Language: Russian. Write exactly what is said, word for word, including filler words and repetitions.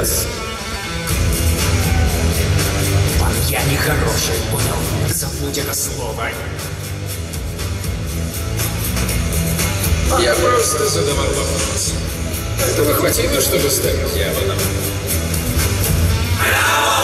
Дэвис. Он я нехороший, понял? Забудь это слово. Я просто задавал вопрос. Этого хватило, чтобы стать дьяволом?